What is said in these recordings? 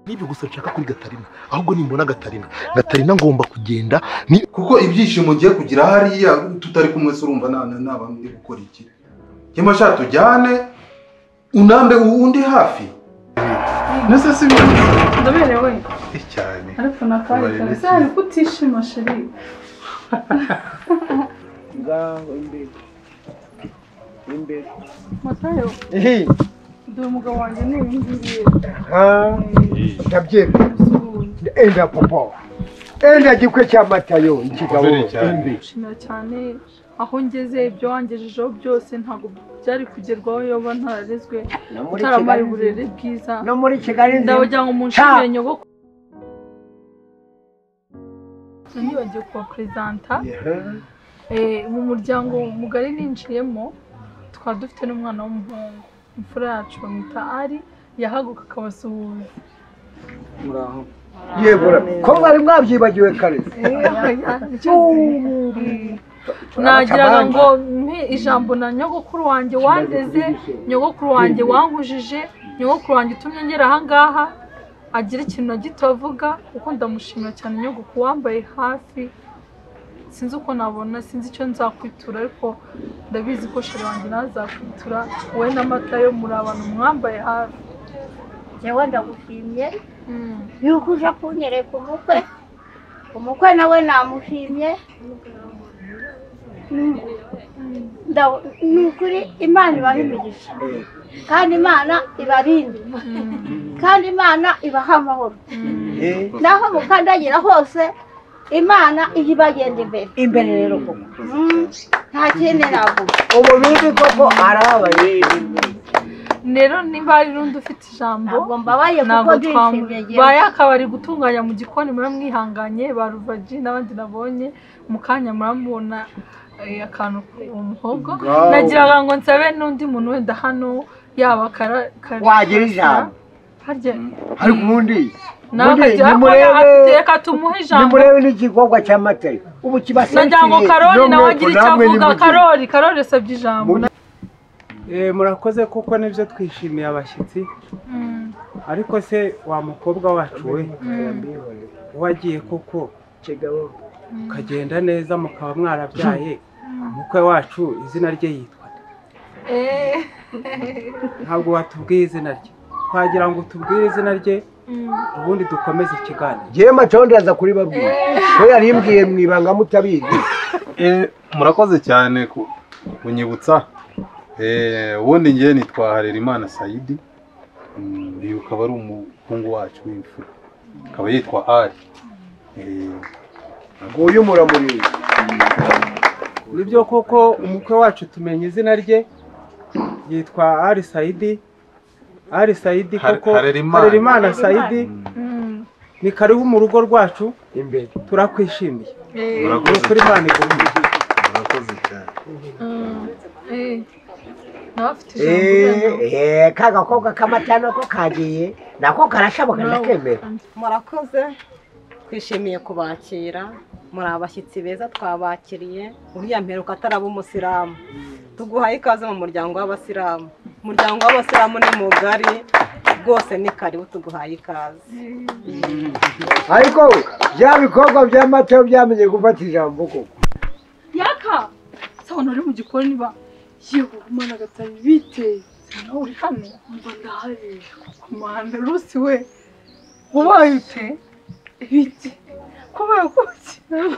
Nibyo gusa nshaka kuri Gatarina, ahubwo nimbona Gatarina ngomba kugenda ni kuko ibyishimo ngiye kugira hariya tutari kumwe se urumva naba ndi gukora iki. Kema sha tujyane unambe undi hafi. Nese si ndaberewe cyane. Ariko nakari cyane ari kutishima sheri. Ngaho imbere. Matayo. Dore umugabo wanjye ni ibingiye. Ndabyemera. Enda popo. Enda gikwe cya Matayo ikigabo imbi. Shimira cyane aho ngeze ibyo wangejejeho byose ntago byari kugerwaho yoba ntararezwe. Taramari burere bwiza. No muri Kigali ndabajya ngo munshimire nyogoko. Nibagiye kuba presenta. Mu muryango mugari ninjiyemo twari dufite n'umwana w'umuhungu. Imfura yacu bamwita Ari yahaguka akabasuhuza. Muraho. Yebora ko mwari mwabyibagiwe kare. Nagiraga ngo ijambo na nyogokuru wanjye wandeze, nyogokuru wanjye wankujije, nyogokuru wanjye utumye ngera aha ngaha agira ikintu na gito avuga kuko ndamushimira cyane nyogokuru wambaye hafi. Sinzi uko nabona, sinzi icyo nzakwitura ariko ndabizi ko sheri wanjye nazakwitura wowe na Matayo muri abantu mwambaye hafi. Jewe ndagushimye yuko uje kunyereka umukwe nawe namushimye. Nukuri Imana ibaha imigisha kandi Imana ibarinde kandi Imana ibaha amahoro naho mukandagira hose Imana ibagenda imbere rero koko nta kindi navuga umubiri koko arabaye. Rero nimba ari rundi ufite ijambo ntabwo mbabaye kuko ndishimye bayakabari gutunganya mu gikoni muramwihanganye ba Ruvaji n'abandi nabonye mu kanya muramubona akantu umuhogo. Nagiraga ngo nsabe n'undi muntu wenda hano yaba wagira ijambo harya ariko ubundi reka tumuhe ijambo. nimurebe n'igikogwa cya Matayo ubu kibasensiye. nagira ngo Karoli nawe agira icyo avuga. Karoli asabye ijambo. Murakoze kuko nibyo twishimiye abashyitsi. Ariko se wa mukobwa wacu we wagiye koko ukagenda neza mukaba mwarabyaye umukwe wacu izina rye yitwa ntabwo watubwiye izina rye. Twagira ngo tubwire izina rye ubundi dukomeze ikiganiro. Jewe Matayo ndaza kuri babwira ko yarimbwiye mwibanga mutabizi. murakoze cyane kunyibutsa. Ubundi ngiye nitwa Harerimana Saidi. Uyu ukaba ari umuhungu wacu w'imfura. Akaba yitwa Ari. Uyu muramuri. Nibyo koko umukwe wacu tumenye izina rye yitwa Ari Saidi. Ari Saidi koko Harerimana Saidi. Ni karibu mu rugo rwacu imbere. Turakwishimiye. Murakoze Imana iguhe. murakoze cyane. Kagakobwa k'amatano ko kagiye nako karashaboka ndakemera. Murakoze twishimiye kubakira muri abashyitsi beza twabakiriye. Uriya mperuka ataraba umusilamu tuguhaye ikaze mu muryango w'abasilamu. Umuryango w'abasilamu ni mugari rwose ni karibu tuguhaye ikaze. Ariko bya bikorwa bya Matayo byamenye gufata ijambo koko. Yaka sawa nari mu gikoni ba yewe Imana gatari bite nawe uri hano mba ndahari kumanda Rusi we ubaye ute bite kubaye kuki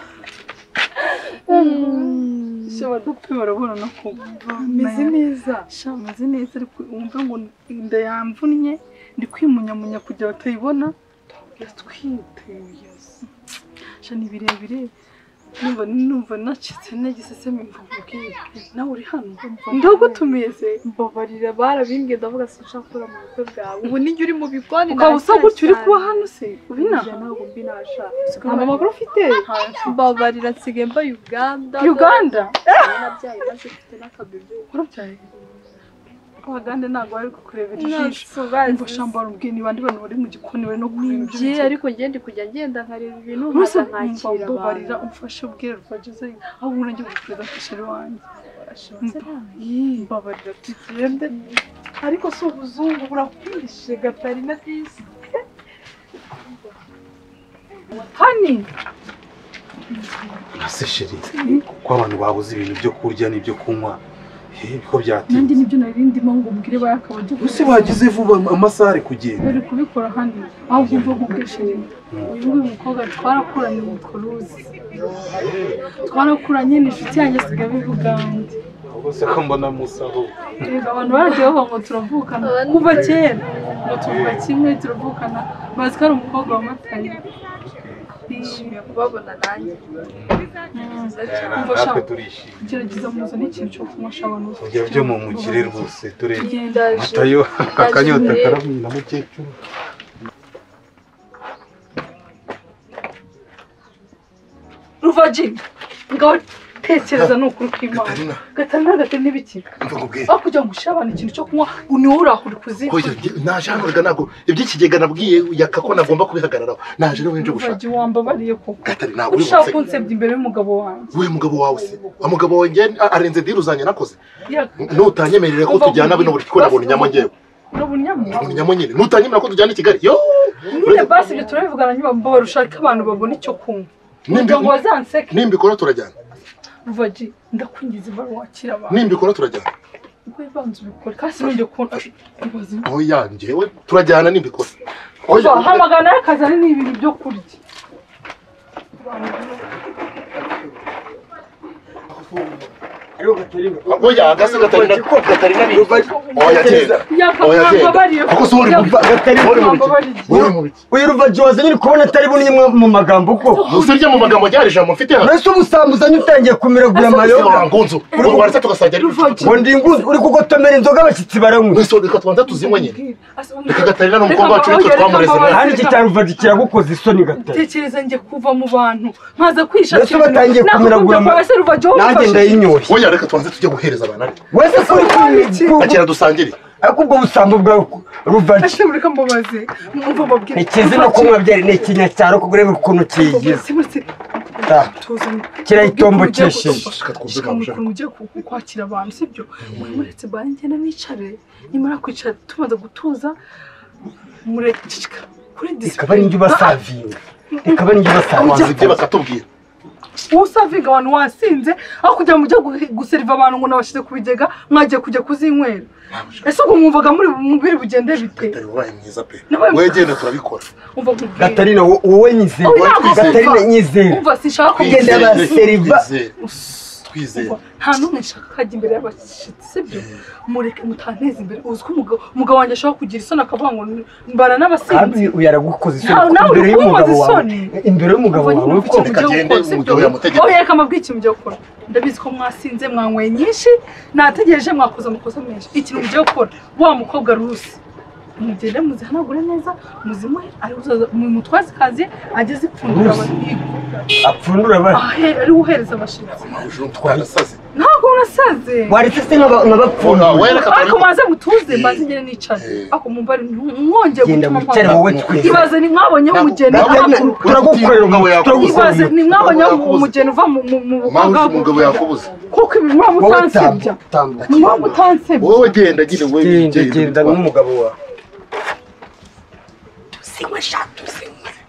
shaba dupfe barabona nako meze neza meze neza ariko umva ngo inda yamvunnye ndi kwimunyamunya kugira batayibona yatwiteye shani birebire numva nacitse nagiseseme mvuge nawe uri hano ndagutumiye se mbabarira barabimbwiye ndavuga sinshakura mu bukwe bwawe ubu nijye uri mu bikoni ukaba usa gutyo uri kuba hano se ubinaha ntabwo mbinasha nta makuru ufite mbabarira nsigaye mba Uganda nabyaye maze mfite n'akabebe urabyaye abagande ntabwo bari kukurebera ijisho ngo shambara ubwiye niba ndi bantu bari mu gikoni bari no kureba ibyo ariko ngende kujya ngenda nkareba ibintu nkakira mbabarira umfashe ubwire rwageze aho ubona ngiye gukureza kisheri wanjye mbabarira tugende ariko si ubuzungu burakwishije Gatarina isi hani ase sheri ko abantu babuze ibintu byo kurya n'ibyo kunywa biko byatinze nanjye nibyo nari ndimo ngo ubwire bayakabajye gusa bagize vuba amasaha ari kugenda bari kubikora hano aho kumva kubwishije uyu nguyu mukobwa twarakuranye witwa Ruzi twarakuranye n'inshuti yanjye asigaye bivugande bose ko mbona musaho abantu baragiye bavuga ngo turavukana kuva kera ngo tuvuga kimwe turavukana bazi ko ari umukobwa wa Matayo bishimiye kubabona nanjye natwe turishimye gerageza muzane ikintu cyo kunywa abantu byo mu mukire rwose ture Matayo akanyota karabwira mukecuru Ruvaji ngaho tekereza n'ukuri kw'Imana Gatarina n'ibiki aho kugira ngo ushyire abantu ikintu cyo kunywa niwe urahura kuziba nashakaga ntabwo iby'ikigega nabwiye yaka ko nagomba kubihagararaho naje rero nje gushaka Ruvaji wambabariye koko Gatarina ushaka kunsebya imbere y'umugabo wanjye we mugabo wawe se umugabo wanjye arenze diruzanye nakoze nutanyemerere ko tujyana bino buri ko nabona inyama ngewe Unyamo nyine nutanyemerera ko tujyana i Kigali yo nyine basi ibyo turabivugana nyuma barushaka abantu babona icyo kunywa nimbikora turajyana Ruvaji ndakwingiza ibaruwa wakira abantu nimbikora turajyana ubwo banze ubikora kasi nongeye kubona ibaze oya njyewe turajyana nimbikora oya hamagana yakazana n'ibintu byo kurya oya agase Gatarina ni oya genda ako suri uyu Ruvaji wazanye uri kubona atari bunye mu magambo ko musirye mu magambo ryari jambo mfite hano Nese ubusambuzanye utangiye kumiragura amayoga ngonzo uri waretse tugasajya ari ngo ndinguze uri kugotomera inzoga abashyitsi baranywa nese reka tubanza tuzinywe nyine reka Gatarina n'umukobwa wacu nitwe twamureze hano iki cya Ruvaji kiragukoze isoni Gatarina tekereza njye kuva mu bantu nkaza kwishakira Nese batangiye kumiragura nanjye ndayinyoshye oya reka tubanze tujye guhereza abantu ari wese kuri akira dusangire ariko ubwo busambo bwa Ruvaji ashobora mbabaze mwumva mbabwira ikizi no kunywa byari n'ikinyacyaro kugureba ukuntu kigize kirayitombokesheje ugiye kwakira abantu sibyo muretse ngenda nicare nimara kwicara tumaze gutuza murekika kuri display ikaba ari njye basavinga ikaba ari njye basavinga ibyo bakatubwira usavinga abantu wasinze aho kugira mujye guseriva abantu ngo nabashize kubigega mwagiye kujya kuzinywera ese ubwo mwumvaga muri bugende bite Gatari wabaye mwiza pe wegenda turabikora Gatarina wowe nyizera Gatarina nyizera umva sinshaka kugenda baseriva twizeye nta n'umwe nshaka kajya imbere y'abashyitsi sibyo mureke mutanteze imbere uzi ko umugabo wanjye ashobora kugira isoni akavuga ngo mbara n'abasinzi kandi uyaragukoze isoni imbere y'umugabo wawe imbere y'umugabo wawe ko kagende umugabo yamutegeka oya reka mbabwire ikintu mugiye gukora ndabizi ko mwasinze mwanyweye nyinshi nategereje mwakoze amakosa menshi ikintu mugiye gukora wa mukobwa Rusi mugende muzihanagure neza muzimuhe mutwaze kazi ageze ipfundura abahigo apfundura bari ari uhereza abashitsi twarasaze ntabwo urasaze waretse se nk'abapfundura ariko maze mutuze maze ngene nicare ako mumbari mwongeye gutuma mwicare wowe twese ibaze ni mwabonye umugeni turagukorera umugabo yakubuze ibaze ni mwabonye umugeni uva mu bukobwa umugabo yakubuze kuko ibi mwamutansebya mwamutansebya wowe genda gire wowe genda n'umugabo wawe siwe shatu siwe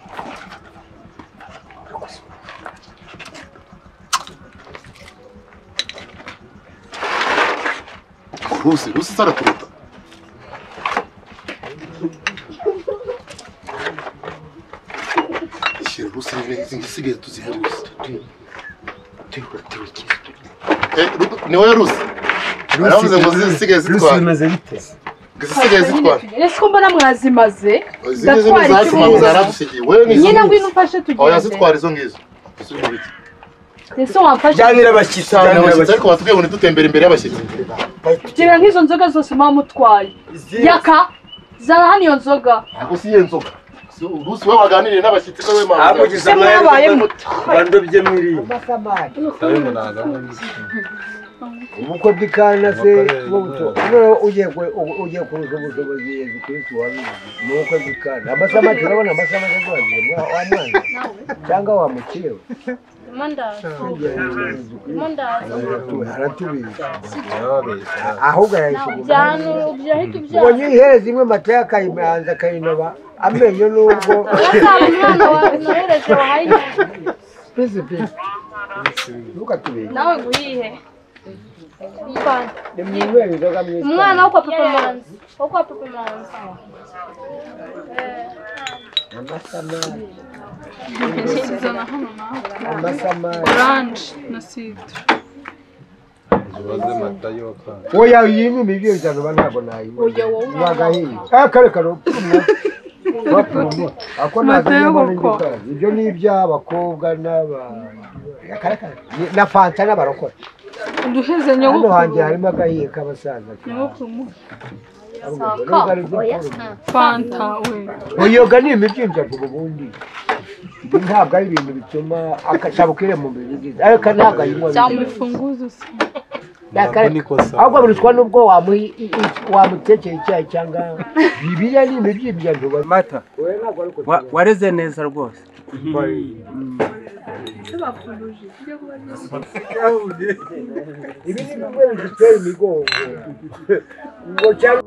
Rusi sara kuruta ishira Rusi ngisigaye tuzihere ni wowe Rusi aravuze ngo zisigaye zitwara Rusi bimaze bite zisigaye zitwara ese ko mbona mwazimaze gatwara ikibazo zaradusigiye wewe ngizo nyine ngwino ufashe tugende oya zitwara izo ngizo ese wamfashe janira abashyitsi ariko batubwiye ngo ntitutembere imbere y'abashyitsi gira nk'izo nzoga zose mwa mutwaye yaka zana hano iyo nzoga ntabwo si iyo nzoga Rusi we waganiriye n'abashyitsi ko we mpamvu se mwabaye muto bandobye mwiri ubukwe bw'ikana se buto ugiye kuruza ubushobozi Yezu Kristo wabizi mu bukwe bw'ikana amasamaki urabona amasamaki rwagiye wamwana cyangwa wamukiyewe aratubizi ahubwo yahise ubwo nyihereza imwe mata y'akayimanza akayinoba amenyo nubwo umwana wawe nohereje wahaye pese ntukatubere nawe nguyihe ni mwinywera inzoga mwese umwana wo kwa papa manzi amasamari Sizana hano nawe. amasamari Orange na citron. oya iyi ni imibiri bitanu ntabwo nayinywa Oya, wowe wagahiye kare kare ako ibyo ni iby'abakobwa na fanta n'abarokora Uduheze hano nyogokuru. hanjye harimo agahiye k'abasaza Nyogokuru. Fanta Fanta we. uyoga ni imibyinja vuba ubundi ibi ntabwo ari ibintu bituma akashabukire mu mubiri byiza ariko ntabwo ayinywa Cyangwa ifunguzo se. ahubwo buruswa n'ubwo wamutekera icyayi cyangwa bibiliya ni imibyinja vuba mata wareze neza rwose ibi ni bimwe bidutera imigongo ngo cyangwa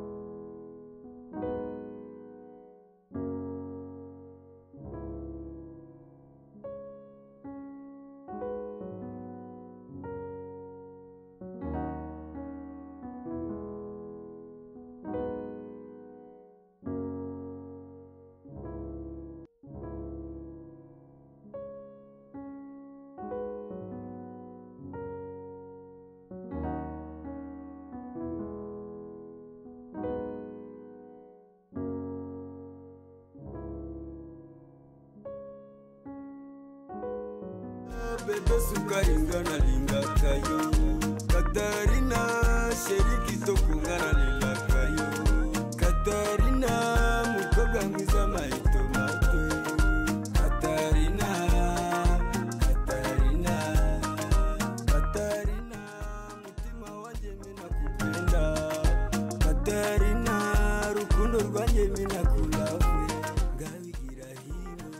Bebe sukari ngana linga kayo Katarina sheriki toku ngana linga kayo Katarina mukobwa mwiza maito mato Katarina mutima wanje mina kupenda Katarina rukundo rwanje mina kulafwe ngabigira hino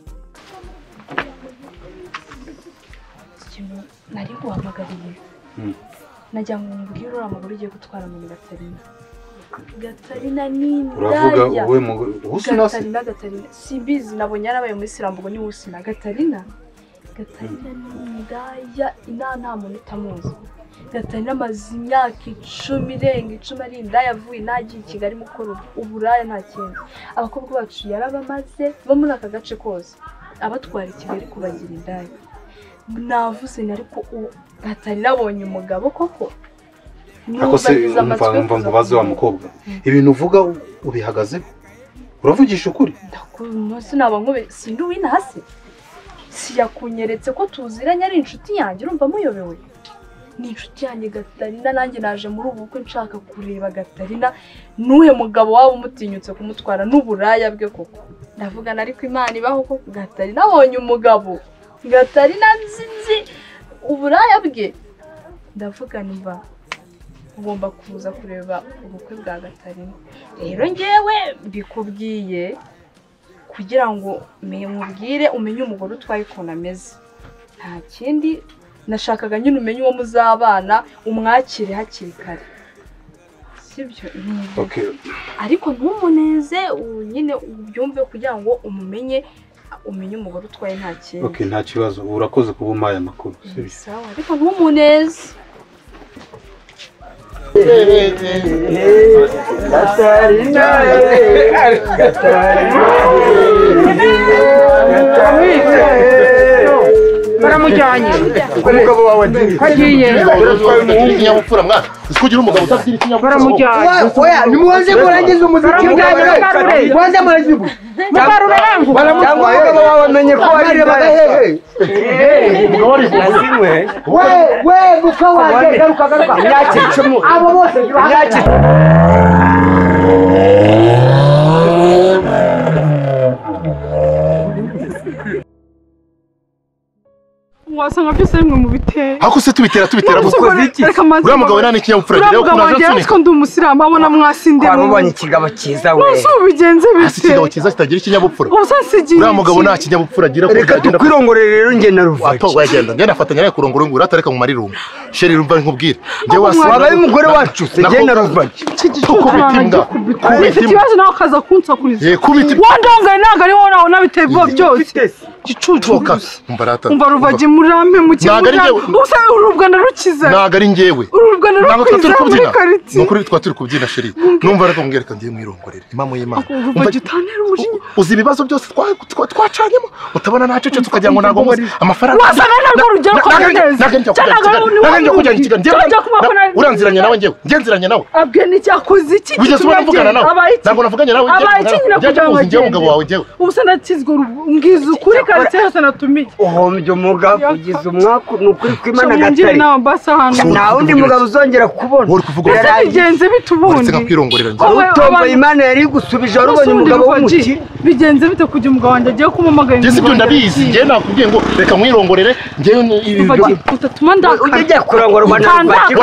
nari guhamagariye najya ngo mbwire uriya mugore ugiye gutwara muri Gatarina ni uravuga indaya wowe mugore ubusinasi Gatarina simbizi nabonye yarabaye muri Sirambugo ni usina Gatarina ni indaya nta muntu utamuzi Gatarina amaze imyaka 10 irenga 10 ari indaya avuye nagiye i Kigali mukora uburaya nta kintu abakobwa bacu yarabamaze bo muri aka gace kose abatwara i Kigali kubagira indaya navuze ariko Gatarina abonye umugabo koko ako se umva mubaze wa mukobwa ibintu uvuga ubihagazeho uravugisha ukuri ndakumunsi nabankobe sindi wina hasi siyakunyeretse ko tuziranye ari inshuti yanjye urumva muyobewe ni inshuti yanjye Gatarina nanjye naje muri ubu bukwe nshaka kureba Gatarina nuhe mugabo waba umutinyutse kumutwara n'uburaya bwe koko ndavugana ariko Imana ibaho ko Gatarina abonye umugabo Gatarina nzi uburaya bwe ndavuga nimba ugomba kuza kureba ubukwe bwa Gatarina rero ngewe bikubwiye kugira ngo mubwire umenye umugore utwaye ukuntu ameze nta kindi nashakaga nyine umenye uwo muzabana umwakire hakiri kare sibyo ariko ntumuneze nyine ubyumve kugira ngo umenye umugore utwaye nta kintu nta kibazo urakoze kuba umpaye amakuru sawa ariko ntumuneze baramujyanye umugabo wawe kagiye ikinyabupfura mwana uzi kugira umugabo utagira ikinyabupfura baramujyanye oya nimuze murangiza umuziki muze murangiza mugarure yangu baramujyanye umugabo amenye ko ari bagahehe umugabo ari we muka waje garuka imyaka 10 abo bose imyaka wasanga byose bimwe mu biteye ako se tubitera ukoze iki uriya mugabo nani kinyabupfura rero kunaza ariko ndi umusiramu abona mwasinde wabonye ikigabo cyiza we nose ubigenze bite ikigabo cyiza kitagira ikinyabupfura usansigiye uriya mugabo nta kinyabupfura agira reka tukwirongorere rero nge na Ruvaji wagenda njye nafatanya nawe kurongora ngo uratareka mu marirungu sheri rumva nkubwire njye wabaye umugore wacu nge na Ruvaji kubita ikibazo nawe akaza kunsakuriza kubita wandongaye ntabwo ari wowe nawe nabiteye ubwoba byose gicucu umva Ruvaji murampe mu kibuga usa urubwa ndarukiza ntabwo ari njyewe urubwa ndarukiza muri karitsiye nukuri twa turi kubyina sheri numva ariko mbwireka ngiye mwirongorere impamo y'Imana Ruvaji utanera umujinya uzi ibibazo byose twacanyemo utabona ntacece tukagira ngo ntabwo muzi amafaranga wasanga ntabwo rugero ko ntabwo kujya i Kigali uranziranye nawe njyewe ngenziranye nawe abwe n'icyakoze iki wigeze ubavugana nawe ntabwo navuganye nawe njyewe umugabo wawe njyewe ubusa ndakizwa mbwiza ukuri karitsiye yose natumiye uhombye umugabo ugize umwaka ni ukuri kw'Imana gatari nta wundi mugabo uzongera kubona bigenze bite ubundi utomboye Imana yari igusubije warubonye umugabo w'umuti bigenze bite kugira umugabo wanjye agiye kumamagara njye sibyo ndabizi njye nakubwiye ngo reka mwirongorere njyewe utatuma ndakara ujya kurongorwa na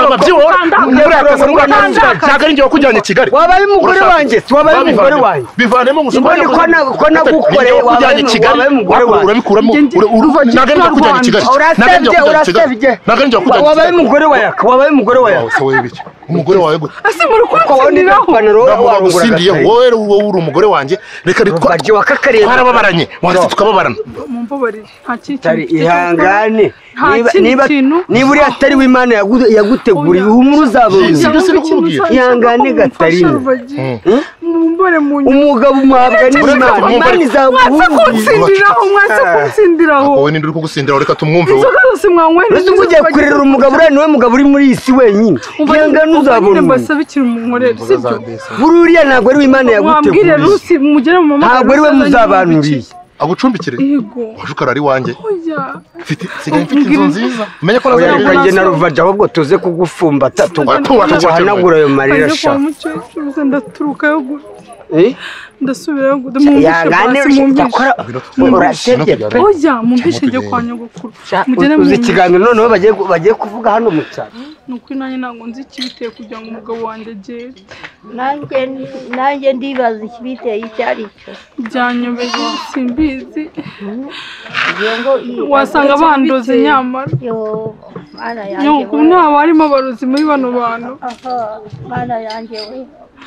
ntabwo ari njye wakujyanye Kigali wabaye umugore wanjye wabaye umugore wanjye bivanemo mbone ko nagukoreye wabaye umugore wanjye urabikuramo ntabwo ari njye wakujyanye Kigali urasebye wabaye umugore wa Yaka wabaye umugore wa Yaka umugore wawe gute ase muri kunsindiraho usindiyeho wowe uri umugore wanjye reka twarababaranye wahise tukababarana mumbabarire nta kintu ihangane niba uri atari w'Imana yaguteguriye uhumura uzabona ihangane gatari umugabo umuhabwa n'Imana Imana izaguhundiraho wowe ninde uri kugusindiraho reka tumwumve wowe ugiye kurera umugabo uriya niwe mugabo uri muri iyi si wenyine ihangane uzabona buriya ntabwo ari w'Imana yaguteguriye ntabwo ari we muzabanuriye agucumbikire waje ukarara iwanjye sigaye mfite inzu nziza umenye ko nazaje na Ruvaji ahubwo tuze kugufumbata tuguhanagura ayo marira sha ndaturukayo ndasubirayo urasebye oya mumbishije kwa nyogokuru uzi ikiganiro noneho bagiye kuvuga hano mu cyaro nukuri nanjye ntabwo nzi ikibiteye kugira ngo umugabo wanjye agere nanjye ndibaza ikibiteye icyo ari cyo byanyobeye simbizi wasanga bandoze nyamara nyogokuru ntabwo harimo abarozi muri bano bantu mana yanjye we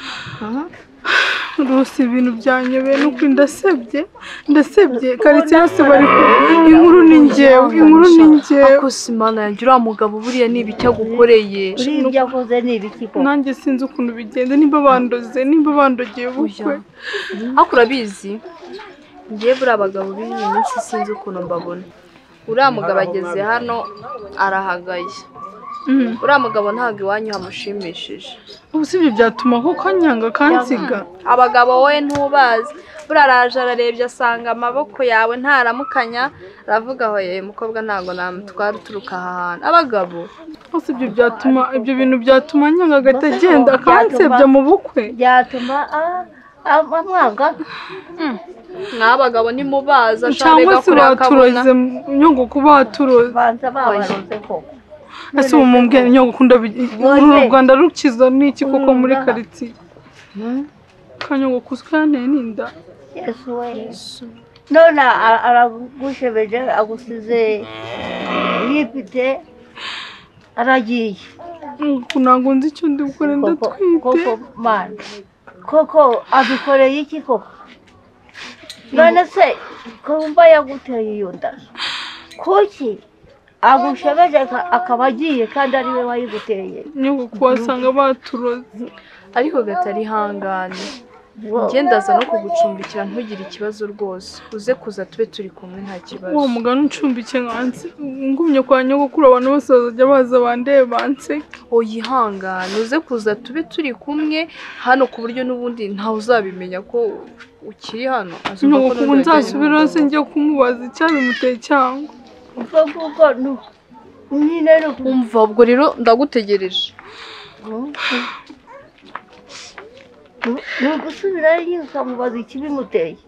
rwose ibintu byanyobeye n'ukuri ndasebye karitsiye yose bari inkuru ni njyewe ako simana yanjye uriya mugabo buriya ni ibiki agukoreye ibyo avuze ni ibiki koko nanjye sinzi ukuntu bigenda nimba bandogeye ubukwe ariko urabizi ngiye buriya abagabo b'iyi minsi sinzi ukuntu mbabona uriya mugabo ageze hano arahagaye uriya mugabo ntabwo iwanyu hamushimishije ubu si ibyo byatuma kuko anyanga kansiga abagabo wowe ntubazi buriya araje ararebye asanga amaboko yawe ntaramukanya aravuga aho yewe mukobwa ntabwo namutwara uturuka aha hantu abagabo si ibyo bintu byatuma anyanga agahita agenda akansebya mu bukwe byatuma amwanga n'abagabo nimubaza cyangwa se baturoze nyungu kuba baturoze banza babaroze koko ese ubu mumbwira nyogokunda uru Rwanda rukiza n'iki koko muri karitsiye kanyogokuzwe yanteye n'inda Yesu we none aragushebeje agusize yifite aragiye ntabwo nzi icyo ndi gukora ndatwite koko abikoreye iki koko none se kumva yaguteye iyo nda kuki agushebeje akaba agiye kandi ari we wayiguteye nyogokuru wasanga baturoze ariko gatari hangane ndaza no kugucumbikira ntugire ikibazo rwose uze kuza tube turi kumwe nta kibazo uwo mugani ucumbike nkanse ngumye kwa nyogokuru abantu bose bazajya baza bandebe banse oyihangane uze kuza tube turi kumwe hano ku buryo n'ubundi ntawe uzabimenya ko ukiri hano nyogokuru nzasubiraho se njye kumubaza icyabimuteye cyangwa umva ubwo rero ndagutegereje ni ugusubirayo ukamubaza ikibimuteye